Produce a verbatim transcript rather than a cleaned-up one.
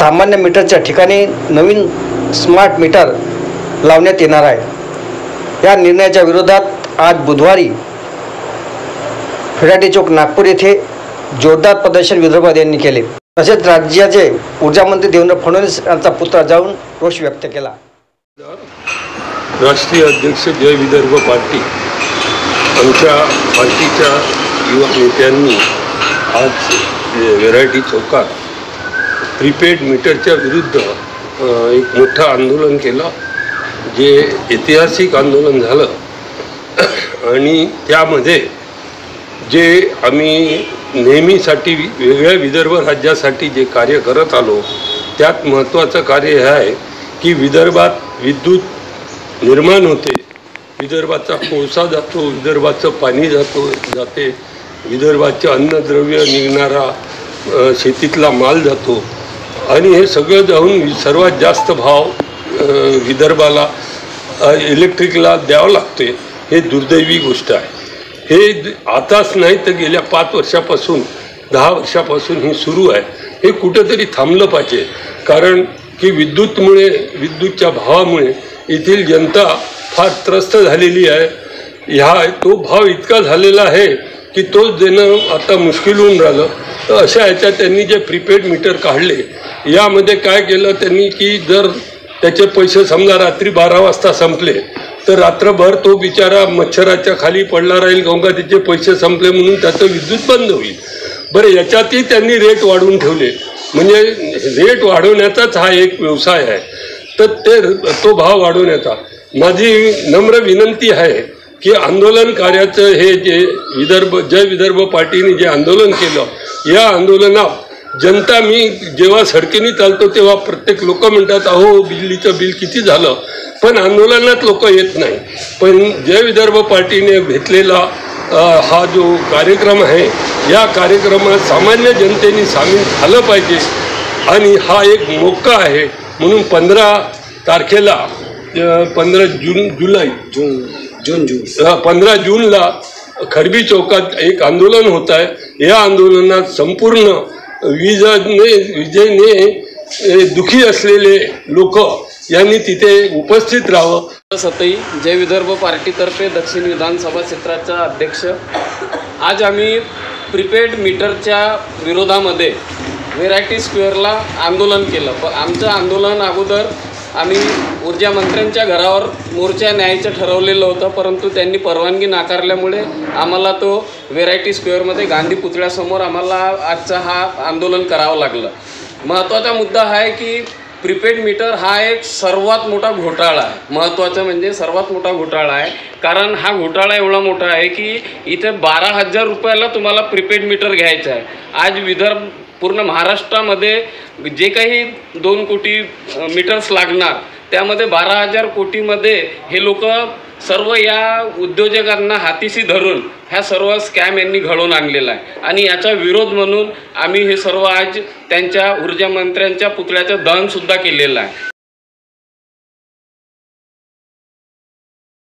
सामान्य मीटरच्या ठिकाणी नवीन स्मार्ट मीटर लावण्यात येणार आहे। या निर्णयाच्या विरोधात आज बुधवारी फिराटी चौक नागपूर येथे जोरदार प्रदर्शन विदर्भात यांनी केले। तसेच राज्याचे ऊर्जा मंत्री देवेंद्र फडणवीस यांचा पुतळा जाऊन रोष व्यक्त केला। राष्ट्रीय अध्यक्ष जय विदर्भ पार्टी आमच्या पार्टीच्या युवा नेत्यांनी आज व्हेरायटी चौकात प्रीपेड मीटरच्या विरुद्ध एक मोठं आंदोलन केलं, जे ऐतिहासिक आंदोलन झालं। आणि त्यामध्ये जे आम्ही नेहमीसाठी वेगळ्या विदर्भ राज्यासाठी जे कार्य करत आलो, त्यात महत्त्वाचं कार्य हे आहे की विदर्भात विद्युत निर्माण होते, विदर्भाचा कोळसा जातो, विदर्भाचं पाणी जातो जाते विदर्भाचे अन्नद्रव्य निघणारा शेतीतला माल जातो आणि हे सगळं जाऊन सर्वात जास्त भाव विदर्भाला इलेक्ट्रिकला द्यावं लागते। हे दुर्दैवी गोष्ट आहे। हे आताच नाही तर गेल्या पाच वर्षापासून दहा वर्षापासून ही सुरू आहे। हे कुठेतरी थांबलं पाहिजे, कारण की विद्युतमुळे विद्युतच्या भावामुळे येथील जनता फार त्रस्त झालेली आहे। ह्या तो भाव इतका झालेला आहे की तो देणं आता मुश्किल होऊन राहिलं। तर अशा ह्याच्यात त्यांनी जे प्रीपेड मीटर काढले, यामध्ये काय केलं त्यांनी की जर त्याचे पैसे समजा रात्री बारा वाजता संपले तर रात्रभर तो बिचारा मच्छराच्या खाली पडला राहील, काऊन का त्याचे पैसे संपले म्हणून त्याचं विद्युत बंद होईल। बरं, याच्यातही त्यांनी रेट वाढवून ठेवले, म्हणजे रेट वाढवण्याचाच हा एक व्यवसाय आहे। तर ते तो भाव वाढवण्याचा माझी नम्र विनंती आहे की आंदोलन कार्याचं हे जे विदर्भ जय विदर्भ पार्टीने जे आंदोलन केलं, या आंदोलनात जनता, मी जेव्हा सडकेने चालतो तेव्हा प्रत्येक लोक म्हणतात अहो बिजलीचं बिल किती झालं, पण आंदोलनात लोक येत नाही। पण जय विदर्भ पार्टीने घेतलेला हा जो कार्यक्रम आहे, या कार्यक्रमात सामान्य जनतेने सामील झालं पाहिजे आणि हा एक मोका आहे। म्हणून पंधरा तारखेला पंधरा जून जुलै जून जून जून पंधरा जूनला खरबी चौकात एक आंदोलन होत आहे। या आंदोलनात संपूर्ण विजेने विजेने दुखी असलेले लोक यांनी तिथे उपस्थित राहावं। सतई जय विदर्भ पार्टीतर्फे दक्षिण विधानसभा क्षेत्राचा अध्यक्ष, आज आम्ही प्रीपेड मीटरच्या विरोधामध्ये व्हेरायटी स्क्वेअरला आंदोलन केलं। पण आमचं आंदोलन अगोदर आम्ही ऊर्जा मंत्र्यांच्या घरावर मोर्चा न्यायचं ठरवलेलं होतं, परंतु त्यांनी परवानगी नाकारल्यामुळे आम्हाला तो व्हेरायटी स्क्वेअरमध्ये गांधी पुतळ्यासमोर आम्हाला आजचा हा आंदोलन करावं लागलं। महत्त्वाचा मुद्दा आहे की प्रीपेड मीटर हा एक सर्वात मोठा घोटाळा आहे। महत्त्वाचं म्हणजे सर्वात मोठा घोटाळा आहे, कारण हा घोटाळा एवढा मोठा आहे की इथे बारा हजार रुपयाला तुम्हाला प्रीपेड मीटर घ्यायचं आहे। आज विदर्भ पूर्ण महाराष्ट्रामध्ये जे काही दोन कोटी मीटर्स लागणार, त्यामध्ये बारा हजार कोटीमध्ये हे लोक सर्व या उद्योजकांना हातीशी धरून ह्या सर्व स्कॅम यांनी घडवून आणलेला आहे। आणि याचा विरोध म्हणून आम्ही हे सर्व आज त्यांच्या ऊर्जा मंत्र्यांच्या पुतळ्याचं दहनसुद्धा केलेलं आहे।